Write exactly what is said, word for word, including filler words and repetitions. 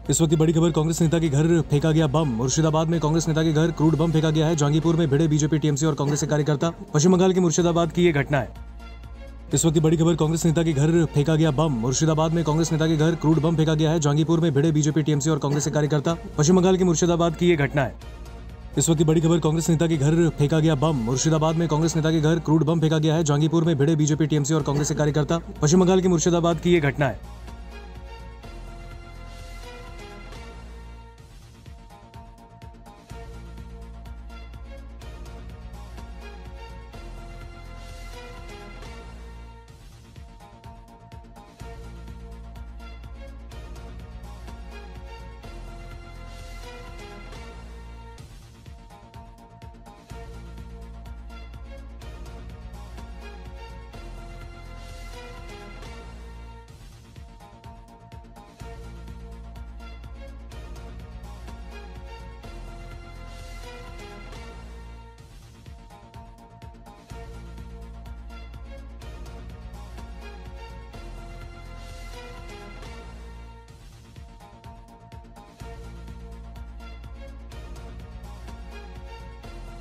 इस वक्त की बड़ी खबर, कांग्रेस नेता के घर फेंका गया बम। मुर्शिदाबाद में कांग्रेस नेता के घर क्रूड बम फेंका गया है। जहांगीरपुर में भिड़े बीजेपी, टीएमसी और कांग्रेस के कार्यकर्ता। पश्चिम बंगाल के मुर्शिदाबाद की ये घटना है। इस वक्त की बड़ी खबर, कांग्रेस नेता के घर फेंका गया बम। मुर्शिदाबाद में कांग्रेस नेता के घर क्रूड बम फेंका गया है। जहांगीरपुर में भिड़े बीजेपी, टीएमसी और कांग्रेस के कार्यकर्ता। पश्चिम बंगाल के मुर्शिदाबाद की ये घटना है। इस वक्त की बड़ी खबर, कांग्रेस नेता के घर फेंका गया बम। मुर्शिदाबाद में कांग्रेस नेता के घर क्रूड बम फेंका गया है। जहांगीरपुर में भिड़े बीजेपी, टीएमसी और कांग्रेस के कार्यकर्ता। पश्चिम बंगाल के मुर्शिदाबाद की ये घटना है।